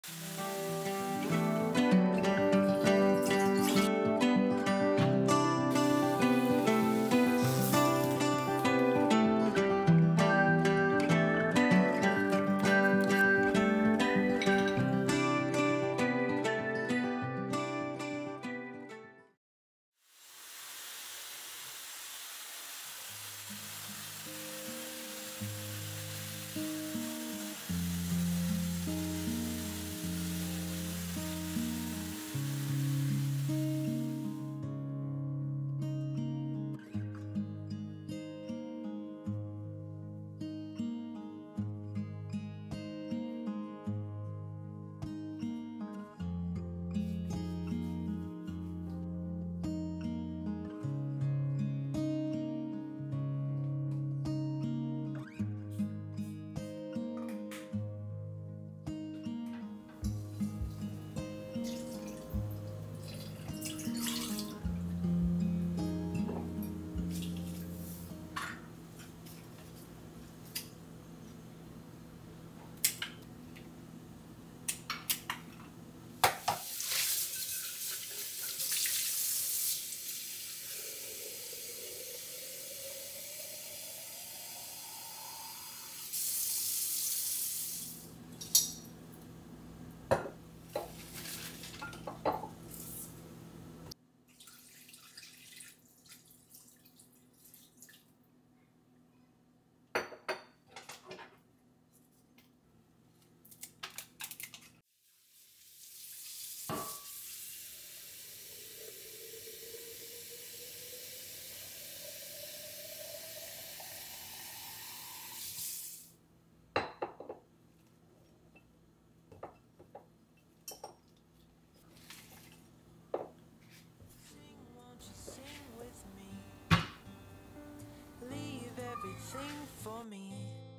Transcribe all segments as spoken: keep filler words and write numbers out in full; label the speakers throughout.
Speaker 1: For me,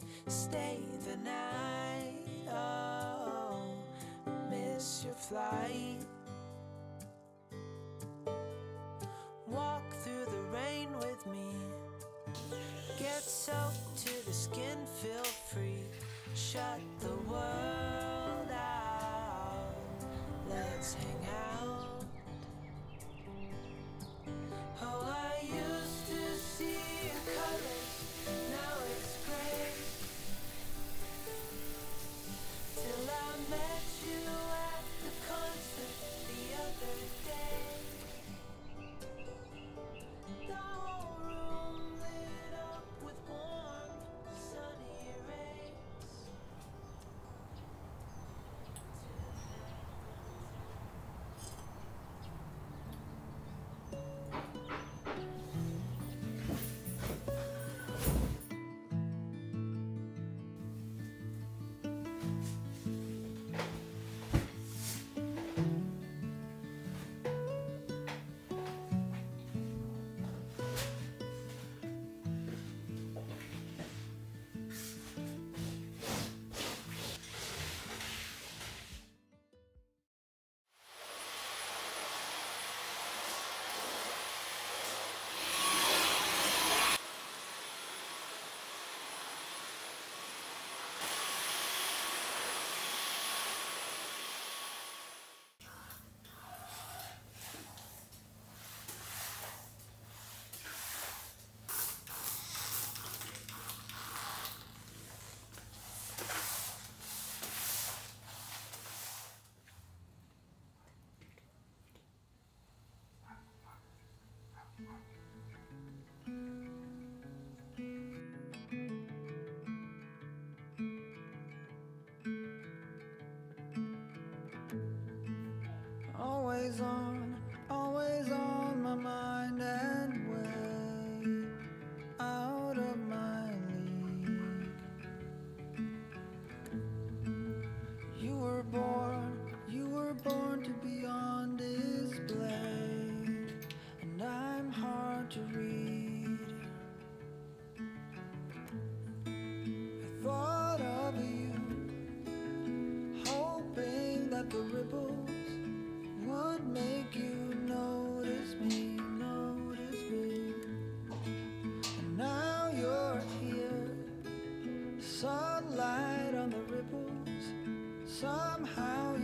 Speaker 1: stay the night. Oh, miss your flight. Walk through the rain with me. Get soaked to the skin, feel free. Shut the world out. Let's hang out. Oh, I used to see your colors. Now it's gray. Till I met you at the concert the other day. The whole room lit up with warm, sunny rays. Always on, always on my mind and way out of my league. You were born, you were born to be on display, and I'm hard to read. I thought of you, hoping that the ripples would make you notice me, notice me. And now you're here, sunlight on the ripples. Somehow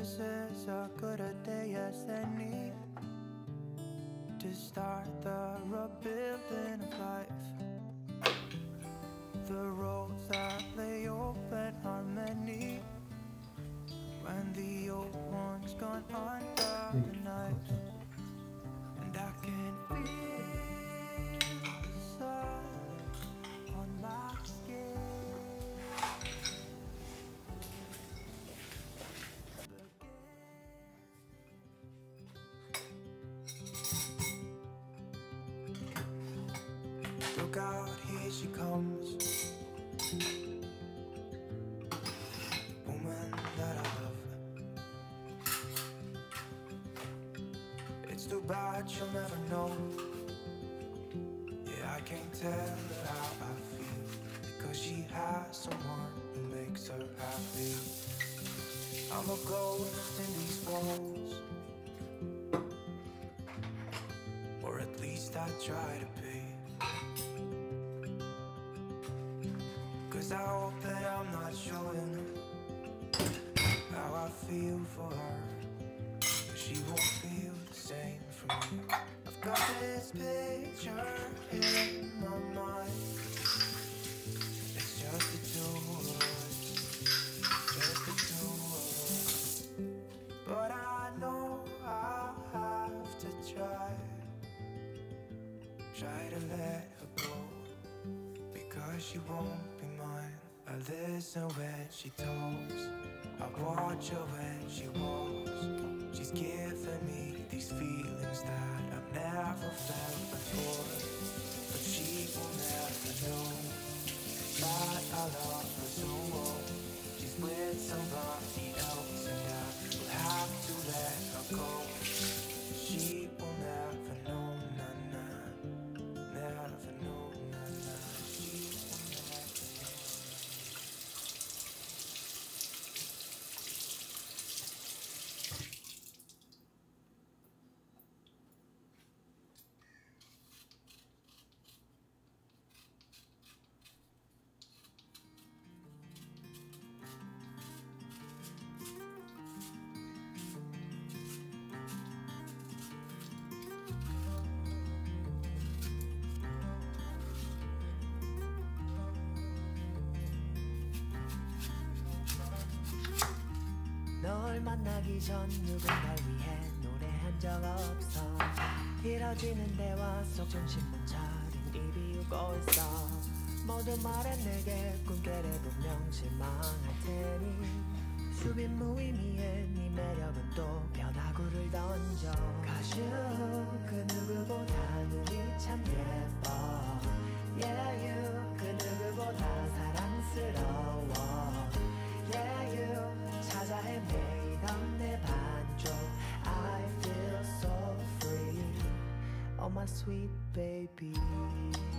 Speaker 1: this is as good a day as any to start the rebuilding of life. The roads that lay open are many when the old one's gone under the knife. And I can feel the sun on my skin. Look out, here she comes, woman that I love. It's too bad she'll never know. Yeah, I can't tell her how I feel, because she has someone who makes her happy. I'm a ghost in these walls, or at least I try to be. Cause I hope that I'm not showing how I feel for her, but she won't feel the same for me. I've got this picture in my mind. It's just the two of us, just the two of us. But I know I'll have to try, try to let her go, because she won't be mine. I listen when she talks, I watch her when she walks. She's giving me these feelings that I've never felt before, but she will never know that I love her so well. She's with somebody else and I will have to let her go. She will never know, nah, nah, never know, nah, nah. She will never know.
Speaker 2: 널 만나기 전 누군가를 위해 노래한 적 없어. 길어지는 대화 속 중심만 차린 입이 우고 있어. 모두 말해 내게 꿈깨래 분명 실망할 테니. 수빈 무의미해 네 매력은 또 변화구를 던져. 가슈 그 누구보다 눈이 참 예뻐. Yeah you 그 누구보다 사랑스러워. Yeah you 찾아 헤매이던 내 반쪽. I feel so free, oh my sweet baby.